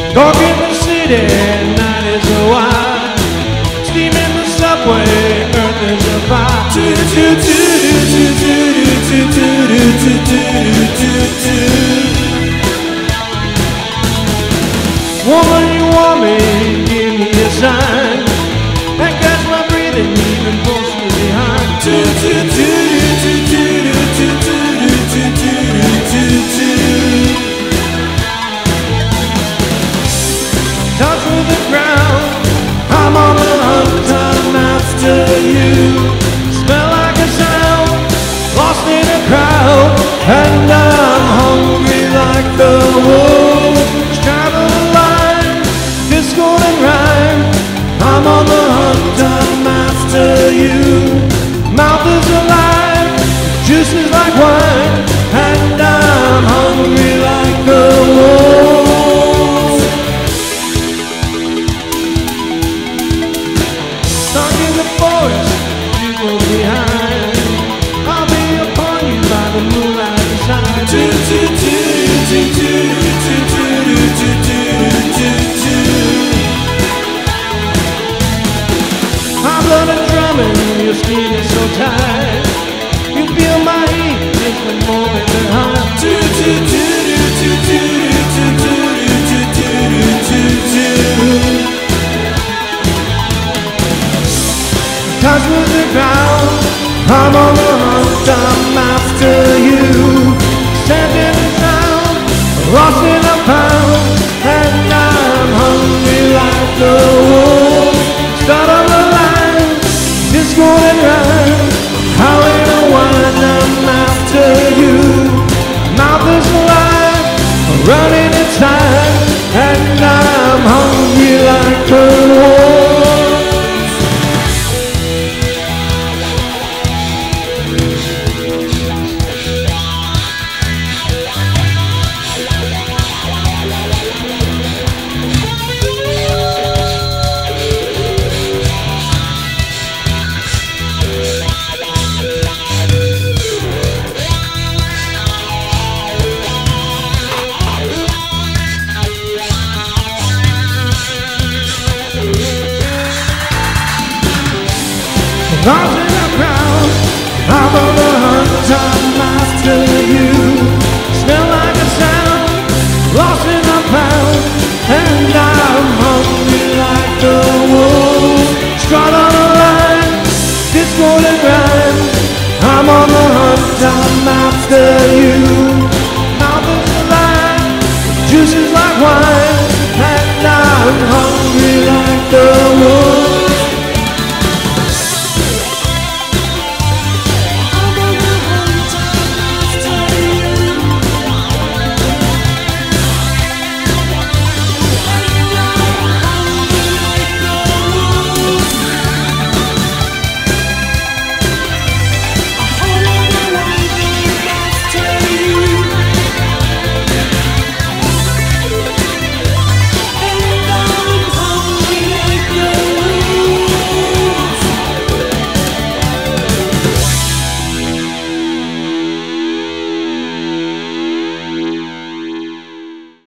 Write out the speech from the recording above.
Dark in the city, night is a wide. Steam in the subway, earth is a fire. Woman, you want me, give me a sign. And catch my breathing, even push me behind. Touch with the ground, I'm on the hunt, I'm after you. Smell like a sound, lost in a crowd, and I'm hungry like the wolf. Straddle the line, discord and rhyme. I'm on the hunt, I'm after you. Mouth is alive, juice is like wine, and I'm hungry like the wolf. Stuck in the forest, you go behind. I'll be upon you by the moonlight beside. My blood is drumming, your skin is so tight. You feel my heat, it's the moment that high. Touch with the ground, I'm on the hunt, I'm after you. Stand in the sound, lost in a pound, and I'm hungry like the wolf. Start on the line, discord and rhyme. Howling a wine, I'm after you. Mouth is alive, running inside, and I'm hungry like the wolf. Lost in the crowd, I'm on the hunt, I'm after you. Smell like a sound, lost in a pound, and I'm hungry like the wolf. Strut on a line, discord and rhyme. I'm on the hunt, I'm after you. Mouth is alive, juice is like wine.